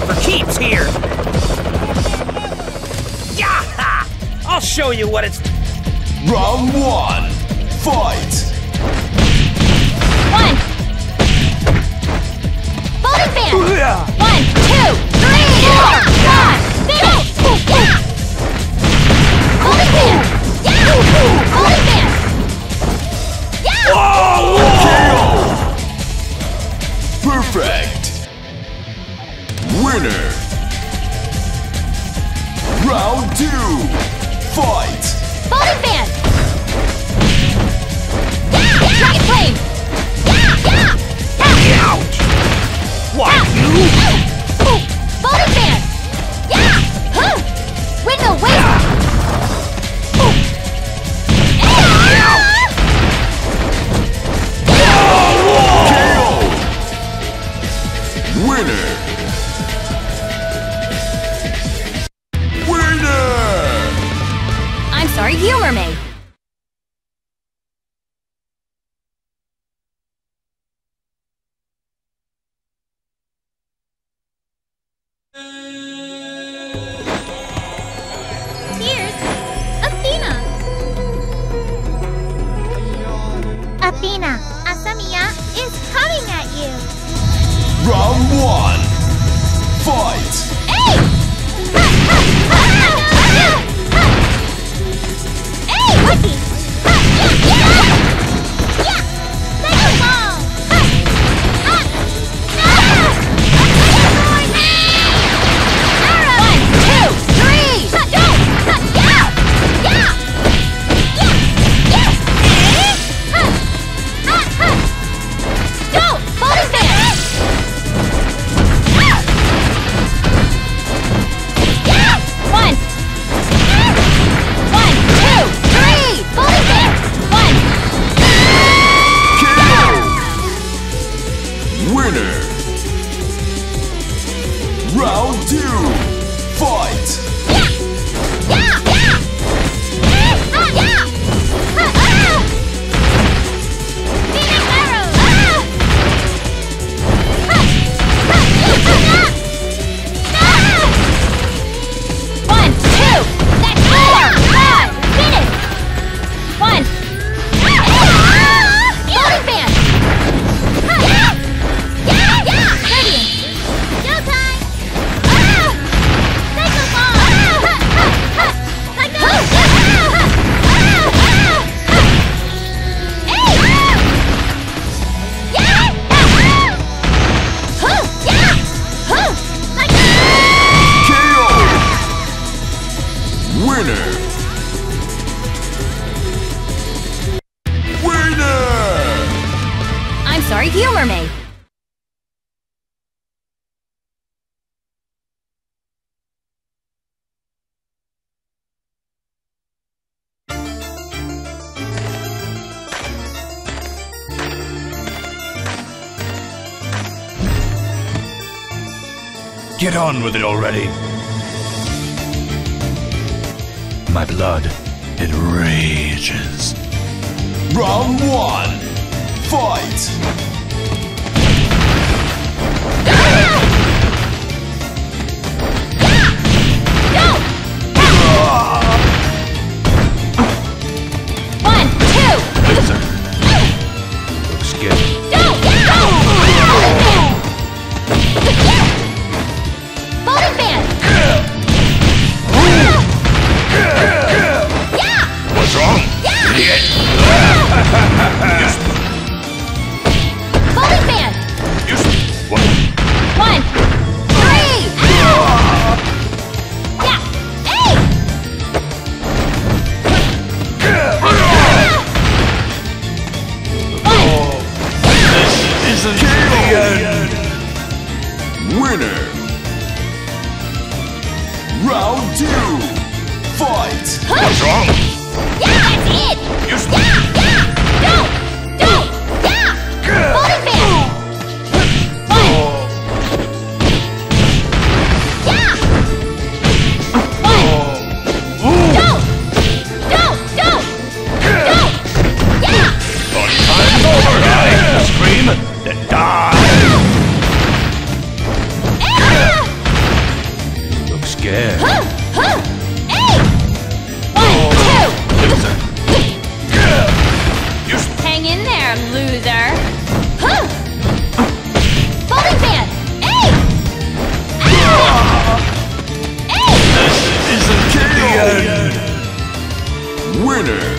for keeps here! Yaha! I'll show you what it's... Round 1, fight! 1! Folding fan! 1, 2, 3, 4, 5, finish! Folding fan! Folding fan! KO! Perfect! Winner! Round 2, fight! Folding fan! Dragon flame! Ouch! What, you? Folding fan! Windmill waste! KO! Winner! Winner! I'm sorry, humor me. Here's Athena. Athena, Asamiya is coming at you. Round 1, fight! Hey! Hey, Lucky! Yeah! Second ball! Winner! Round 2, fight! Sorry, humor me. Get on with it already. My blood, it rages. Round 1, fight! Winner! Round 2, fight! What's wrong? Yeah, that's it! Folding fan! Time's over, guys! Scream, then die! scared. Hey! 1, 2! Loser. Hang in there, loser! Folding fan! Hey! Hey! Isn't the end. Winner!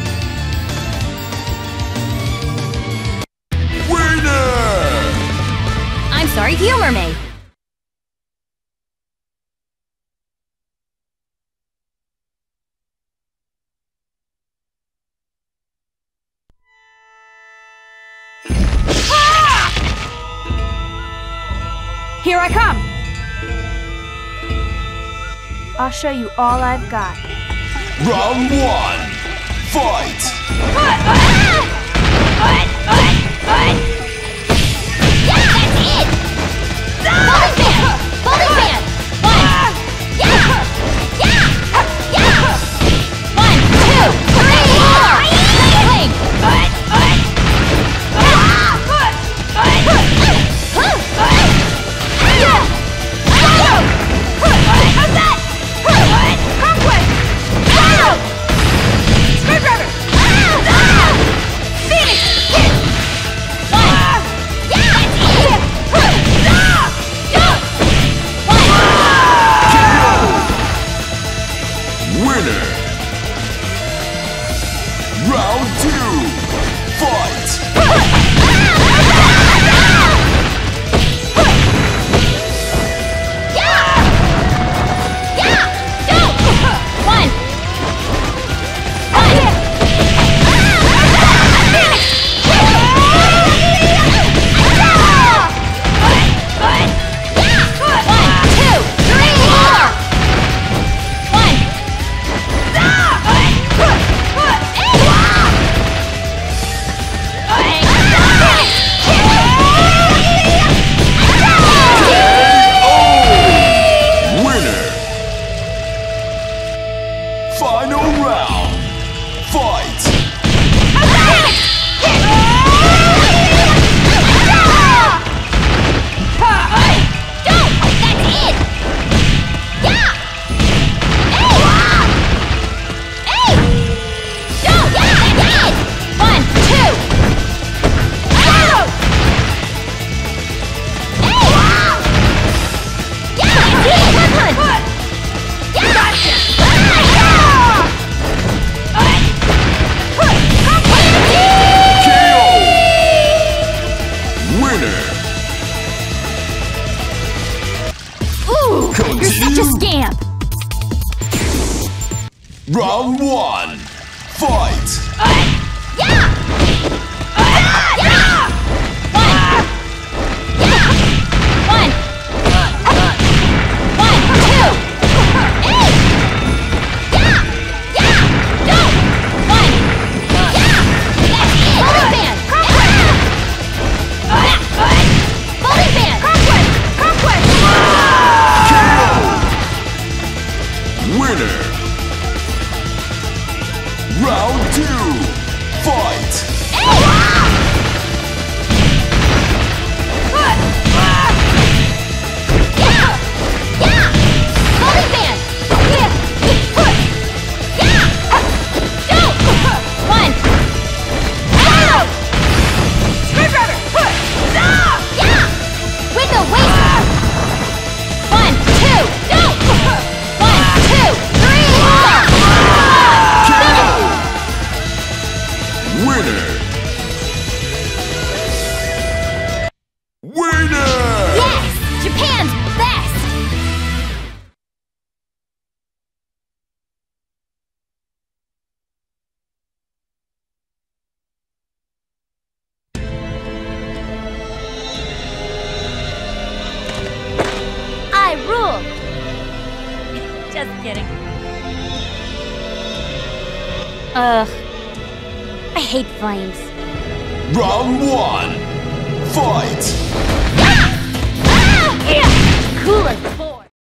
I'm sorry, humor me. Here I come! I'll show you all I've got. Round 1. Fight! Yeah, that's it! Bowling fan! Bowling fan! 1! Yeah! Yeah! Yeah! 1, 2, 3, 4! Wing! Winner! Round 2. Fight! Final round. Fight! You're such a scamp! Round 1. Fight! Winner! Round 2. Fight! Japan's best! I rule! Just kidding. I hate flames. Round 1. Fight! Cooler!